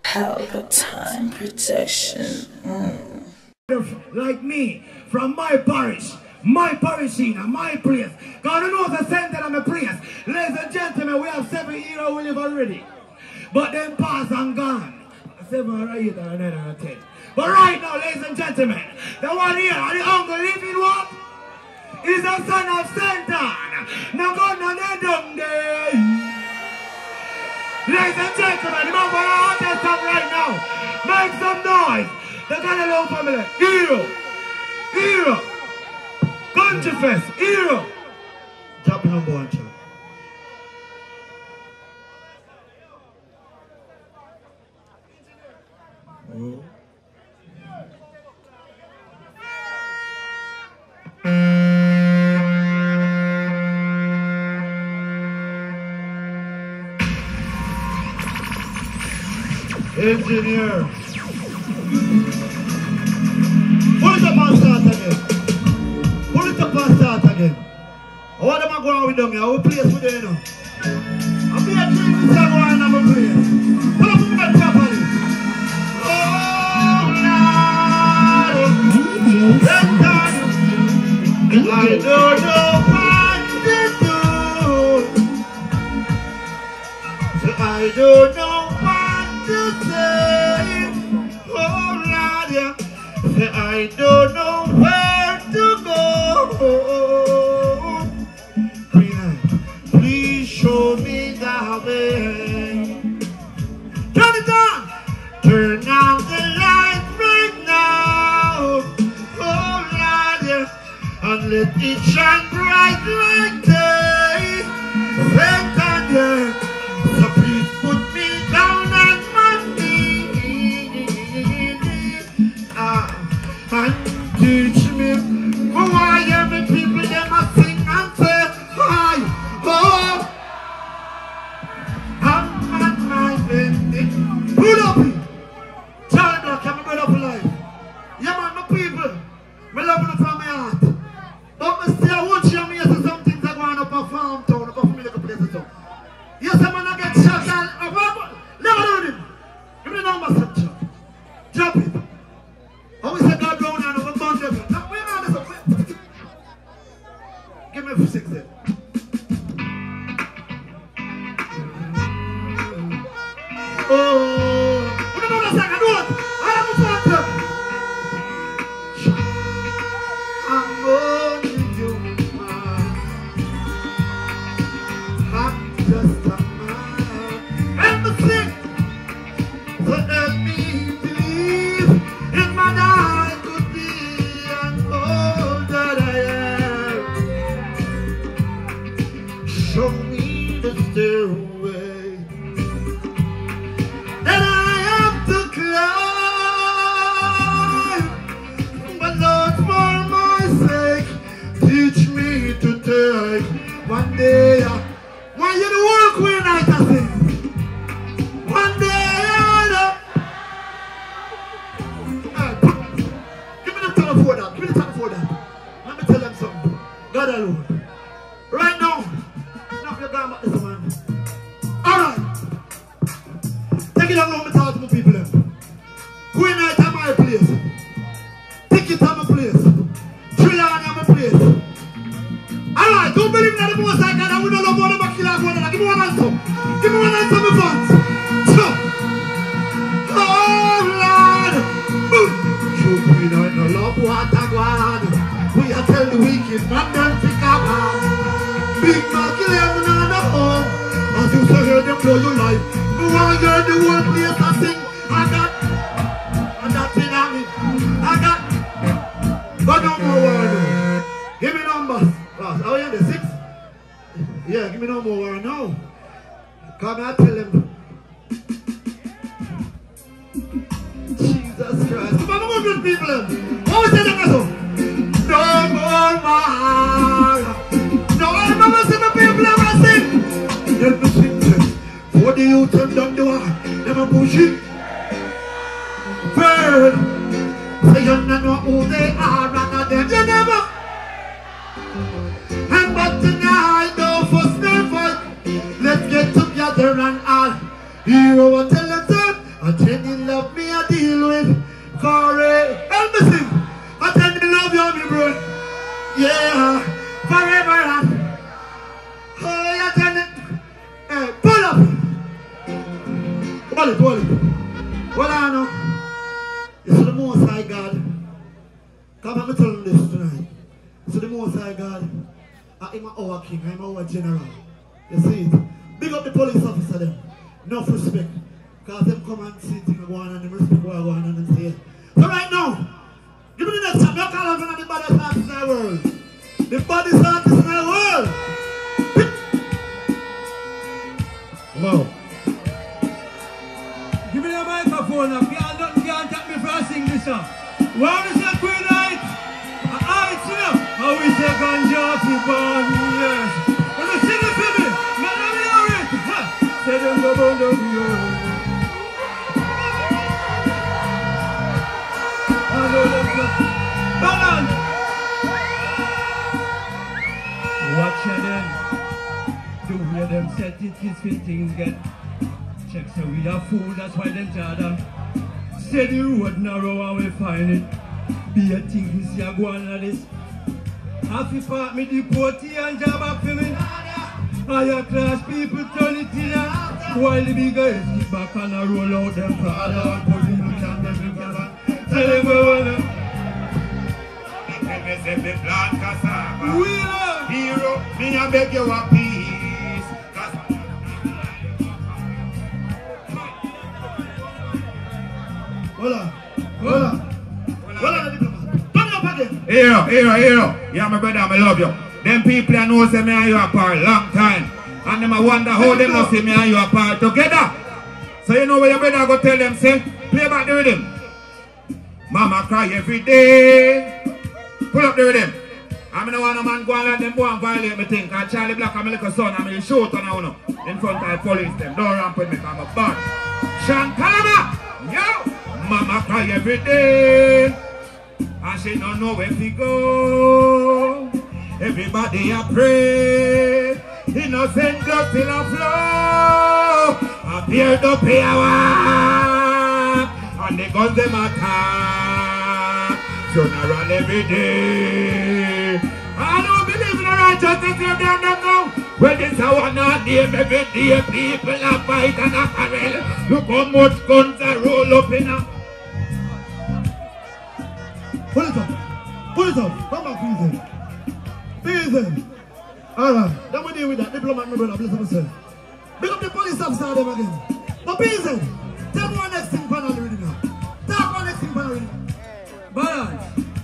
Pelpa time protection. Like me, from my parish scene, and my place. God knows the center of my place. Ladies and gentlemen, we have 7 heroes who live already. But them pass and gone. 7 or 8 or 9 or 10. But right now, ladies and gentlemen, the one here, the uncle living what? Is the son of Satan. Now God, now they don't there. Ladies and gentlemen, remember our artist song right now. Make some noise. The Galileo family. Hero. Country Fest. Hero. Drop number 1, child. Engineer. Pull it up and start again. Pull it up and start again. I want them to go on with them here. I will play for them, you know. I'll be a dream to say go on and I'm a play. Pull up the properly. Oh, Lord. I don't know what to do. So I don't know what to say. Oh, Lord, yeah. I don't know where to go. Please show me the way. Turn it on! Turn on the light right now. Oh Lord, yeah. And let it shine bright like day. Satan, yeah. So please put me down on my knees. And teach me who I am, and people them a sing and say hi, oh, I'm on my bending. Pull up, Charlie Black, I'm a brother for life. Yeah man, my people, me love you from my heart. But me still watch you, me say some things are going up a farm town, up a familiar places so. Yes, I'm gonna get shot and never do him. Give me the number, sir. Drop it. I always say God round and over bound them. Now, where are they? Give me 6 then. Oh, what about that song? I do it. I have a phone. I'm only human man. I'm just a man. And the thing, so help me believe in my life could be and all that I am. Show me the stairway that I have to climb. But Lord, for my sake, teach me to take one day. Why you do work when I can sing? One day give me the time for that. Give me the time for that. Let me tell them something. God alone. Right now, enough your garment this one. Alright. Take it along, me talk to my people. Queen night at my place. Ticket at my place. Thriller at my place. Alright, don't believe that the most I can. I will not love all the back killer. Give me one answer. Give me one answer, my fans. So. Oh, Lord. True queen night, no love what I want. We are tell the wicked man, them think I'm on. Big man, kill them on the home. As you say, hear them blow your life. We want to hear the whole place I sing. I got thing on me. I got. But no more word. Give me numbers. Oh, yeah, the 6. Yeah, give me no more word now. Come and tell them. Jesus Christ. Come on, good people. How is that? No more man. No, I never see my people ever sing. Let me sing them. For the youth and down the one, never push it. Bird. Say you don't know who they are, none of them. You never. And but tonight, no fuss, no fight. Let's get together and all. You will tell them, Attending love me I deal with forever. Help me sing. Attending love you me bro. Yeah, forever. Oh, you attending. Hey, pull up. Hold it. Well, I know. It's the Most High God. Come on, I'm telling this tonight. It's the Most High God. I'm our king. I'm our general. You see it? Big up the police officer them. Enough respect. Because them come and see things go on and them respect what go on and them say. So right now, give me the next time. You call out one of the baddest artists in the world. The baddest artists in the world. Wow. Give me the microphone now. Nothing can't take me for a sing this song. What is that queen night? Alright, you know. How we say ganja fi born, yes. When you sing it for me, man, let me hear it. Say them go down the road. I know them go. Balance. Watch ya then. The way them set it is when things get. Check so we are fool, that's why them jada. Say the road narrow and we find it. Be a thing we see a go on like this. Half the part me deportee and job up for me. Higher class people turn it in. While the big guys keep back and a roll out them Prada and put in the can them together. Tell them we wanna. The black cassava. We love Hero, me a beg you a peace. Hold on. Turn up again. Hero. Yeah, my brother, I love you. Them people I know say me and you apart long time. And them I wonder how them not see me and you apart together. So you know where your brother go tell them, say, play back the rhythm. Mama cry every day. Pull up the rhythm. I mean, I want a man go and let them go and violate me thing. Cause Charlie Black and my little son, I'm going to shoot on now in front of the police them. Don't ramp with me because I'm a bad. Sean Palama, yo! Mama cry every day. And she don't know where to go. Everybody a pray. Innocent blood till a flow. Appear to pay a walk. And the guns them attack. Funeral every day. I don't believe in the righteousness of them now. Well, this I wanna name every day. People are fight and a quarrel. Look how much guns are roll up in a. Pull it up. Come back, easy. Alright, then we deal with that. Diplomat, my brother, bless himself. Big up the police officer them again. But easy. Tell me one next thing panel reading now. Talk one next thing panel reading. balance.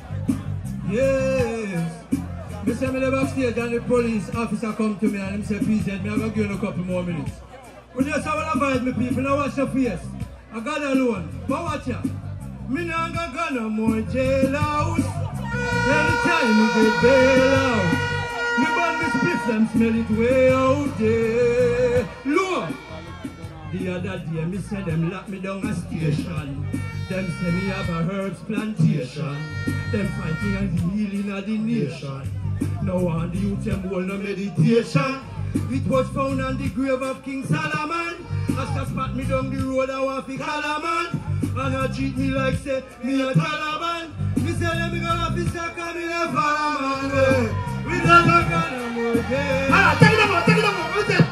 Yes. Me say me never backstage and the police officer come to me and him say, PZ, me I go give you a couple more minutes. When you say I want to advise me people, now watch your face. I got alone. But watch ya. Me nah go no more jailhouse. Anytime me get bail out. Me burn me spliff them smell it way out there. Look. The other day me say them lock me down a station. Them say me have a herbs plantation. Them fighting and healing of the nation. Now on the youth them hold no meditation. It was found on the grave of King Solomon. As to spot me down the road I want to call a man. And I treat me like say me a Taliban. Me say let me go officer come in a fireman. We don't go no more day. Ah, take it up, take it up, what's it?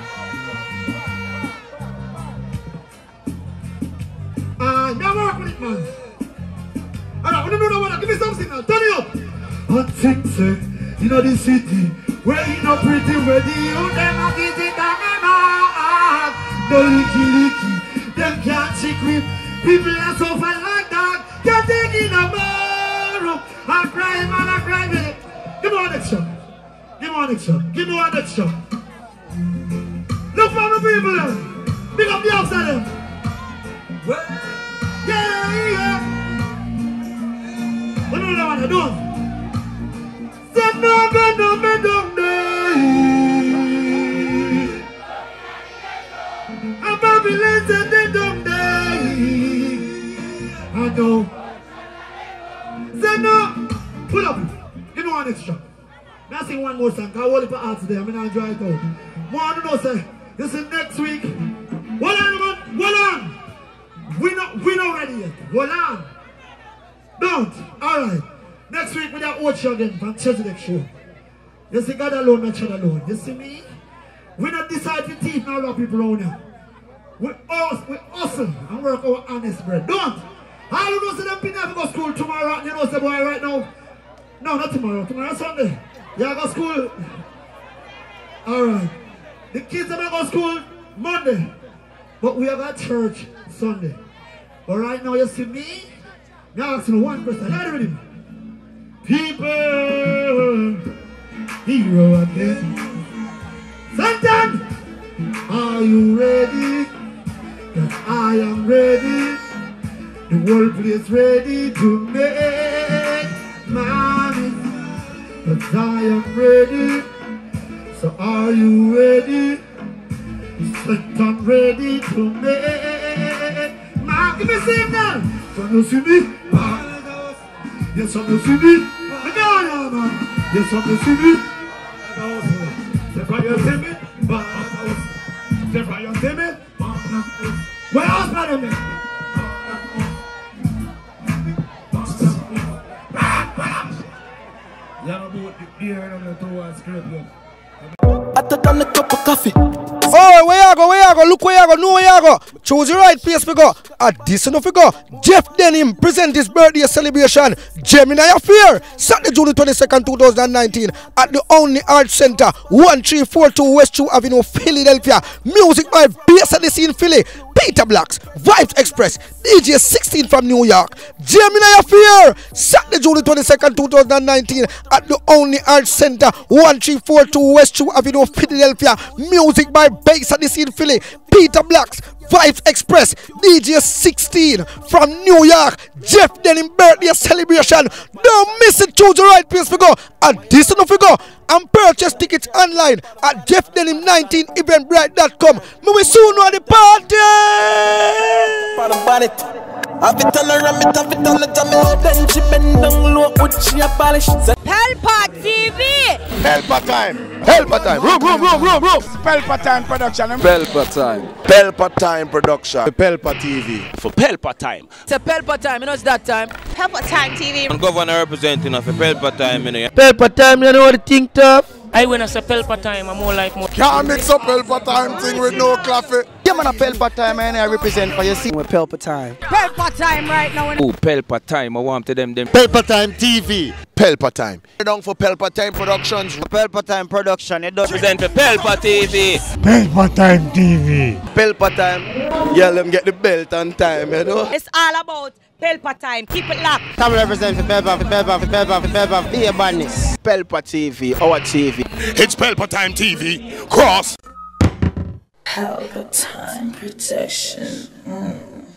Never work with it, man. Alright, we don't know what. Give me something now. Turn it up. Hot things, you know the city where you know pretty, where the you them a visit and them a the licky, them can't secret. People are so fine like that. Can't take it no more. I cry, man, I cry with it. Give me one next shot. Give me one next shot. Give me one next shot. Look for the people there. Pick up the outside them. Well, yeah. What do you want to do? Say no, me don't day. I'm Bobby Lindsay, they don't day. I know. Say no. Pull up. Give me one extra. Now sing one more song. I hold it for arts today. I'm going to dry it out. More to know, say. This is next week. Hold on, man. Hold on. Hold on. Don't. Alright. Next week we have watch again from Chesedek show. You see God alone, not God alone. You see me? We not decide to teach now our people around here. We hustle and work our honest bread. Don't. All you know say them people have to go to school tomorrow. You know say boy right now. No, not tomorrow. Tomorrow Sunday. You have to go to school. Alright. The kids have to go to school Monday. But we have got church Sunday. But right now you see me? Now I'm asking one question. Are you ready? People, hero again. Satan, are you ready? Cause I am ready. The whole place ready to make money. Cause I am ready. So are you ready? Satan ready to make money. Give me a signal. So you see me? Yes, you see me? Yes, you see me? Stefan, you see me? Stefan, you see me? Where else are me? I took on a cup of coffee. Oh, where you go? Look where you go, know where you go. Choose the right place we go. At this enough we go. Jeff Denim present his birthday celebration. Gemini Affair, Saturday, June 22nd, 2019, at the Only Arts Center, 1342 West 2 Avenue, Philadelphia. Music by Bass at the Scene Philly, Peter Blacks, Vibes Express, DJ 16 from New York. Gemini Affair, Saturday, June 22nd, 2019, at the Only Arts Center, 1342 West 2 Avenue, Philadelphia. Music by Bass at the Scene Philly, Peter Blacks, Vibes Express, DJ 16 from New York. Jeff Denim birthday celebration. Don't miss it. Choose the right place to go. At this enough we go. And purchase tickets online at jeffdenim19eventbrite.com. We will soon know the party. I've been telling her, I've been telling her, then she bend down low, would she abolish? Pelpa TV! Pelpa time! Pelpa time! Room! Pelpa time production! Pelpa time! Pelpa time production! Pelpa TV! For Pelpa time! It's a Pelpa time, you know it's that time. Pelpa time TV! I'm governor representing of Pelpa time, you know. Pelpa time, you know what the thing tough? I when I say Pelpa time, I'm more like more. Can't mix up Pelpa time thing with no coffee. Yeah, man, a Pelpa time, and I represent for you. See, we're Pelpa time. Pelpa time right now. Oh, Pelpa time, I want to them. Pelpa time TV. Pelpa time. Down for Pelpa time productions. Pelpa time production. It does present for Pelpa TV. Pelpa time TV. Pelpa time. Yeah, let them get the belt on time, you know. It's all about Pelpa time. Keep it locked. Come represent for Pelpa, be a badness. Pelpa TV, our TV. It's Pelpa time TV. Cross. Pelpa time protection.